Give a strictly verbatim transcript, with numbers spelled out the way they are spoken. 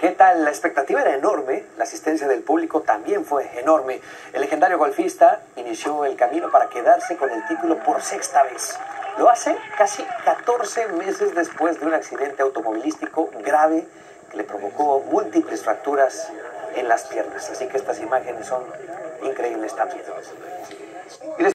¿Qué tal? La expectativa era enorme, la asistencia del público también fue enorme. El legendario golfista inició el camino para quedarse con el título por sexta vez. Lo hace casi catorce meses después de un accidente automovilístico grave que le provocó múltiples fracturas en las piernas. Así que estas imágenes son increíbles también.